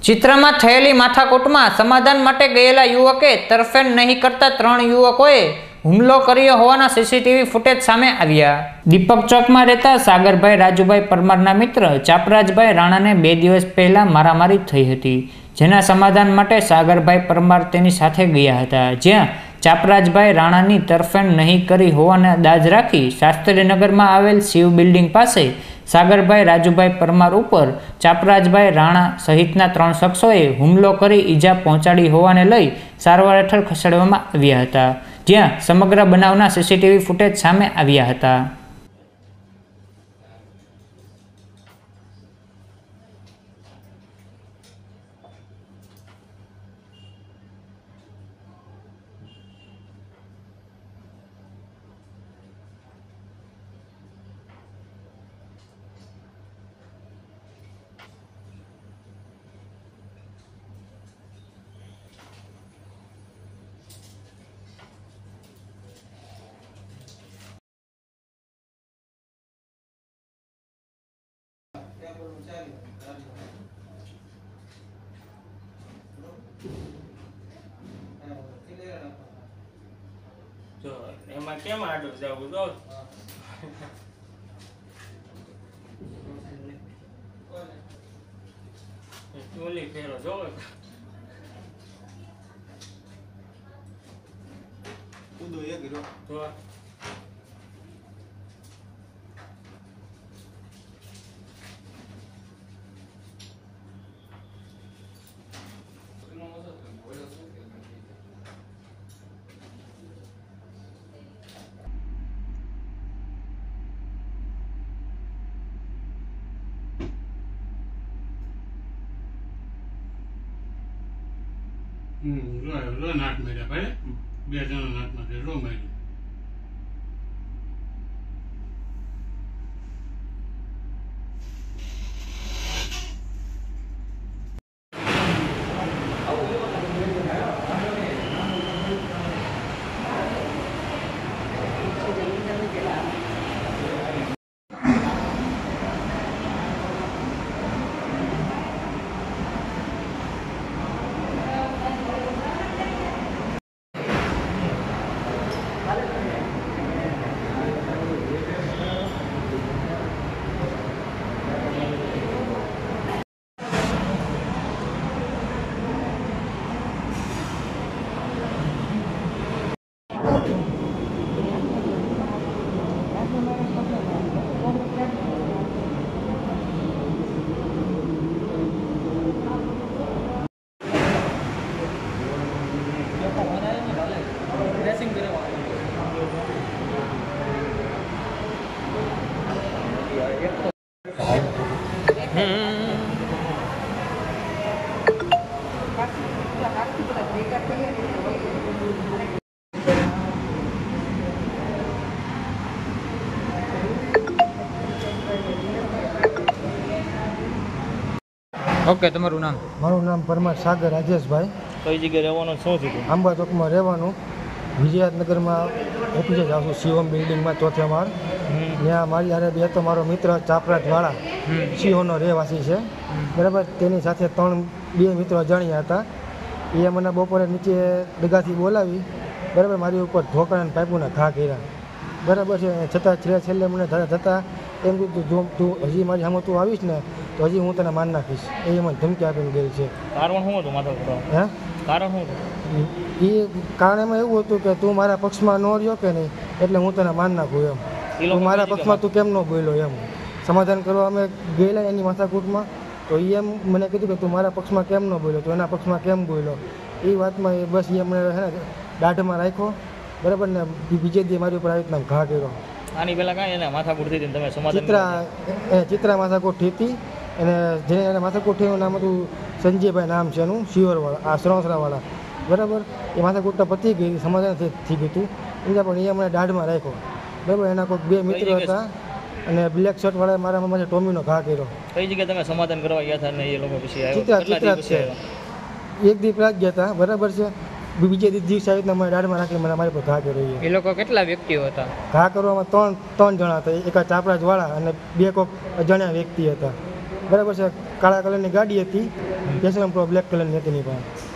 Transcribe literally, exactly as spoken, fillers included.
ચિત્રમાં થયેલી માથાકૂટમાં સમાધાન માટે ગયેલા યુવકે તરફેણ નહીં કરતા ત્રણ યુવકોએ હુમલો કર્યો હોવાના સીસીટીવી ફૂટેજ સામે આવ્યા। દીપક ચોકમાં રહેતા સાગરભાઈ રાજુભાઈ પરમારના મિત્ર ચાપરાજભાઈ રાણાને બે દિવસ પહેલા મારામારી થઈ હતી, જેના સમાધાન માટે સાગરભાઈ પરમાર તેની સાથે ગયા હતા, જ્યાં ચાપરાજભાઈ રાણાની તરફેણ નહીં કરી હોવાના દાજ રાખી શાસ્ત્રીનગરમાં આવેલ શિવ બિલ્ડિંગ પાસે સાગરભાઈ રાજુભાઈ પરમાર ઉપર ચાપરાજભાઈ રાણા સહિતના ત્રણ શખ્સોએ હુમલો કરી ઈજા પહોંચાડી હોવાને લઈ સારવાર હેઠળ ખસેડવામાં આવ્યા હતા, જ્યાં સમગ્ર બનાવના સીસીટીવી ફૂટેજ સામે આવ્યા હતા। જો એમાં કેમ આડું જવું તો ચોલી ફેરો જો કૂદો એક ગયો તો હમ રો રો નાક મેર્યા ભાઈ બે જણા નાકમાં રો માર્યું। ઓકે, તમારું નામ? મારું નામ પરમાર સાગર રાજેશભાઈ। કઈ જગ્યાએ રહેવાનું, શું થયું? આંબા ચોકમાં રહેવાનું, વિજયનગરમાં ઓફિસે જાઉં છું, શિવમ બિલ્ડિંગમાં ચોથે માળ। ત્યાં મારી હારે બે તો મારો મિત્ર ચાપરાજવાળા સિંહોનો રહેવાસી છે, બરાબર। તેની સાથે ત્રણ બે મિત્રો અજાણ્યા હતા, એ મને બપોરે નીચે દગાથી બોલાવી, બરાબર, મારી ઉપર ઢોકળા અને પાઇપોના ઘા કર્યા, બરાબર છે। છતાં છેલ્લે છેલ્લે મને થતાં એમ કીધું, જો તું હજી મારી સામે તું આવીશ ને તો હજી હું તને માર નાખીશ, એ મને ધમકી આપીને ગઈ છે। કારણ શું હતું માથા? હે કારણ શું હતું? એ કારણ એમાં એવું હતું કે તું મારા પક્ષમાં ન રહ્યો કે નહીં, એટલે હું તને માર નાખું એમ, તું મારા પક્ષમાં તું કેમ ન બોલ્યો એમ। સમાધાન કરવા અમે ગયેલા એની માથાકૂટમાં, તો એ એમ મને કીધું કે તું મારા પક્ષમાં કેમ ન બોલ્યો, તું એના પક્ષમાં કેમ બોલ્યો, એ વાતમાં એ બસ એ અમને હે ને દાઢમાં રાખ્યો, બરાબર ને। બીજે દી મારી ઉપર આવી રીતના ઘા કર્યો। આની પહેલા કાંઈ એને માથાકૂટ થઈ હતી, તમે સમાધાન? ચિત્રા એ ચિત્રા માથાકૂટ થઈ હતી, અને જેને એને માથાકૂટ થયું નામ હતું સંજયભાઈ, નામ છે એનું, શિવરવાળા, આ શ્રવસરાવાળા, બરાબર। એ માથાકૂટતા પતી ગઈ, સમાધાન થઈ ગયું હતું, એના પણ એ અમને દાઢમાં રાખ્યો, બરાબર। એના કોઈ બે મિત્રો હતા, અને બ્લેક શર્ટ વાળા મારા મામાને ટોમીનો ઘા કર્યો। કઈ જગ્યાએ તમે સમાધાન કરવા ગયા હતા ને એ લોકો પછી આવ્યા? ચિત્રા ચિત્રા છે, એક દીપ રાત ગયા હતા, બરાબર છે। બીજે દિવસે આવી રીતના મને દાઢમાં રાખી મને મારી પર ઘા કર્યો। એ લોકો કેટલા વ્યક્તિઓ હતા? ઘા કરવામાં ત્રણ ત્રણ જણા હતા, એક ચાપરાજ વાળા અને બે કોઈક અજાણ્યા વ્યક્તિ હતા, બરાબર છે. કાળા કલરની ગાડી હતી, પેશન પ્રો બ્લેક કલરની હતી એની પાસે.